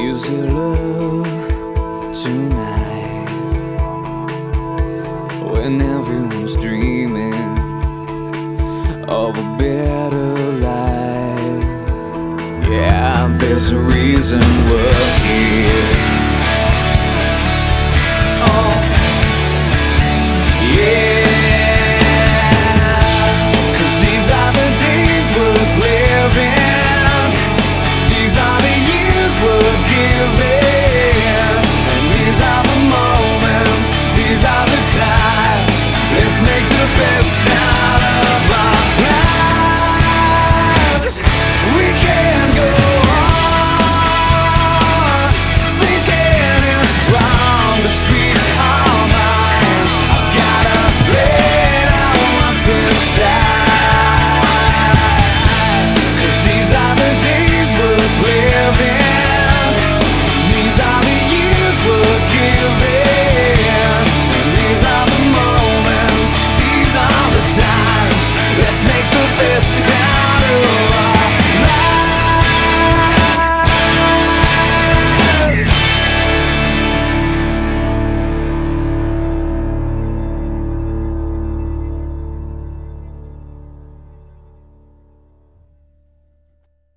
Is it love tonight when everyone's dreaming of a better life? Yeah, there's a reason we're here.